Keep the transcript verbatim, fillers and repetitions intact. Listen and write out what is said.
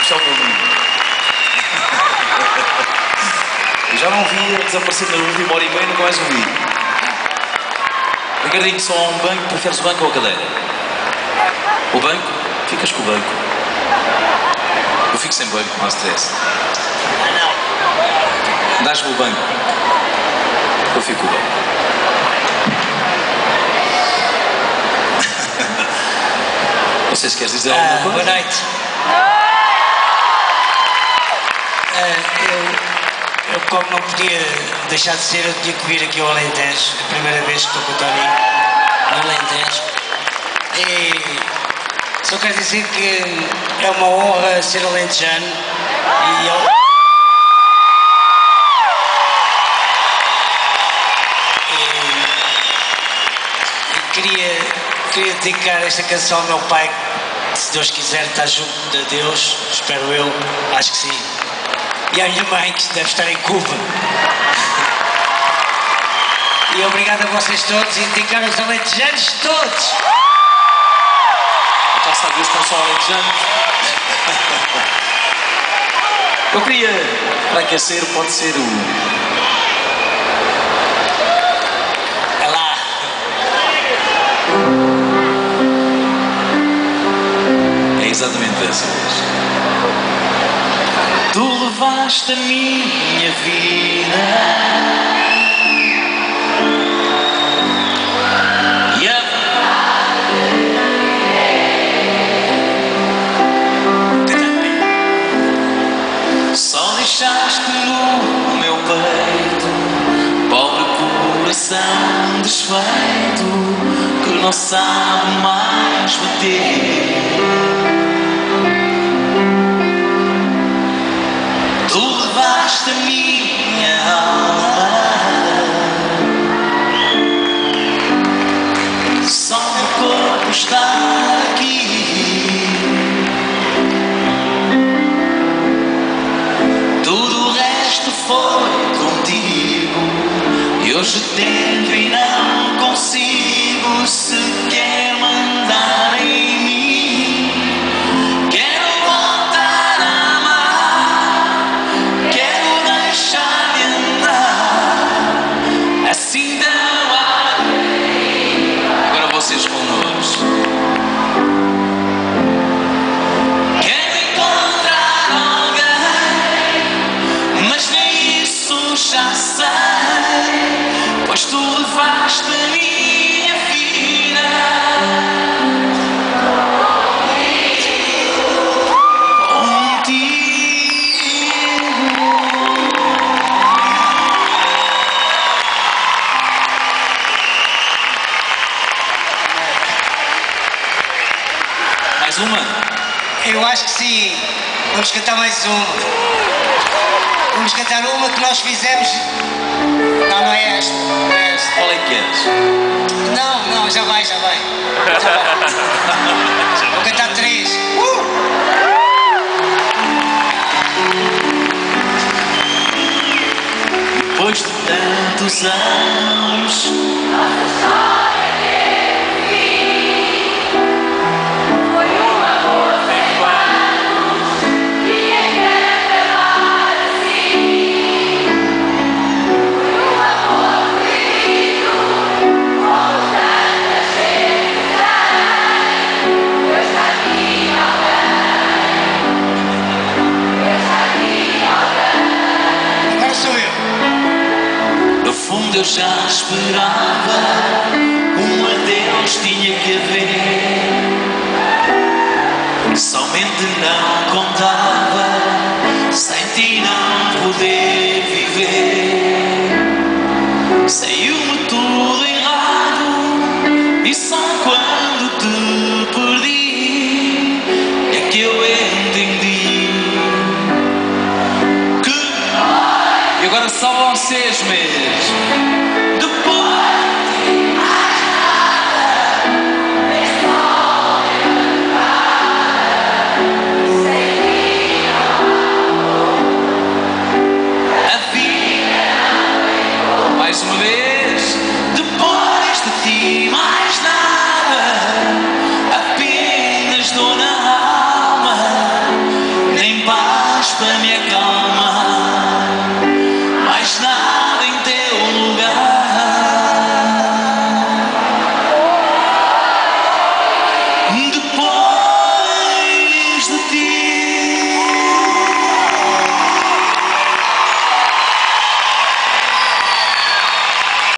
Isto é o meu menino. Eu já não via desaparecer na última hora e meia, nunca mais o vi. Ricardinho, só há um banco, preferes o banco ou a cadeira? O banco? Ficas com o banco. Eu fico sem banco, não há stress. Dás-me o banco. Eu fico com o banco. Não sei se queres dizer alguma ah, coisa. Boa noite. Uh, eu, eu, como não podia deixar de ser, eu tinha que vir aqui ao Alentejo. A primeira vez que estou com o Tony no Alentejo. E só quero dizer que é uma honra ser alentejano. E eu... e, e queria, queria dedicar esta canção ao meu pai, que, se Deus quiser, está junto de Deus, espero eu, acho que sim. E à minha mãe, que deve estar em Cuba. E obrigado a vocês todos e dedicar aos alentejanos todos. Já sabes, estão só alentejanos. Eu queria, para aquecer, pode ser o... É lá. É exatamente essa vez. Tu levaste a minha vida e a só deixaste no meu peito pobre coração desfeito que não sabe mais bater. Tu levaste a minha alma, só o meu corpo está aqui. Tudo o resto foi contigo e hoje tento e não consigo sequer mandar em mim. Quero voltar a amar, quero deixar de andar assim tão além. Agora vocês connosco. Quero encontrar alguém, mas nem isso já sei, pois tu levaste a minha vida contigo. Mais uma? Eu acho que sim. Vamos cantar mais uma. Vamos cantar uma que nós fizemos. Não, não é esta. Não é esta. Qual é que queres? Não, não, já vai, já vai. Já vai. Vou cantar três. Uh! Depois de tantos anos, Agora sou eu. no fundo eu já esperava, um adeus tinha que haver. Somente não contava, sem ti não poder viver. Saiu-me tudo errado e só quando te perdi é que eu entendi que... E agora só vocês mesmo.